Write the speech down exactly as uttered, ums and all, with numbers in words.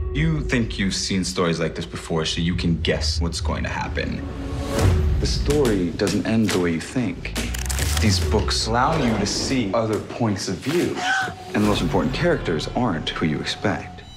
You think you've seen stories like this before, so you can guess what's going to happen. The story doesn't end the way you think. These books allow you to see other points of view. And the most important characters aren't who you expect.